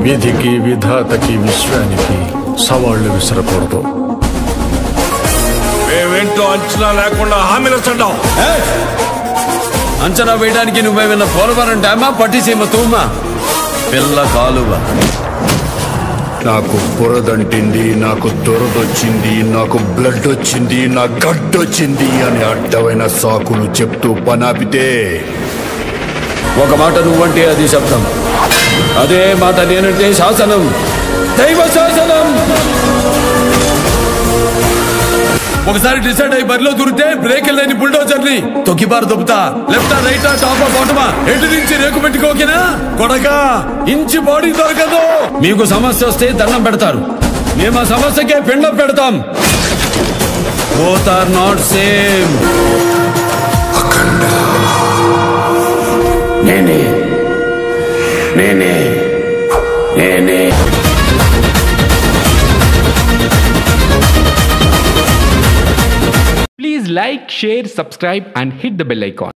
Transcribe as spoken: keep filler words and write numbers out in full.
విధికి విధాతకి విశ్వానికి సవాళ్లు విసరకూడదు. మేమేంటో అంచనా లేకుండా హామీలు చడ్డాం. అంచనా వేయడానికి నువ్వేమన్నా పోలవరం డ్యామా పట్టిసీమ తూమా పిల్ల కాలువ. నాకు బురదంటింది, నాకు దొరదొచ్చింది, నాకు బ్లడ్ వచ్చింది, నా గడ్డొచ్చింది అని అడ్డమైన సాకులు చెప్తూ పనాపితే ఒక మాట నువ్వంటే అది శబ్దం, అదే మాట నేనంటే శాసనం, దైవ శాసనం. ఒకసారి డిసైడ్ అయ్యి బరిలో దూరితే బ్రేక్ లేని బుల్డోజర్ని తొక్కిబారు దొబ్బుతా. లెఫ్టా రైటా టాపా బాటమా ఎటు నుంచి రేకు పెట్టుకోకినా కొడక ఇంచి బాడీ దొరకదు. మీకు సమస్య వస్తే దండం పెడతారు, మేము ఆ సమస్యకే పిండం పెడతాం. Both are not same. నేనే నేనే నేనే Please like, share, subscribe and hit the bell icon.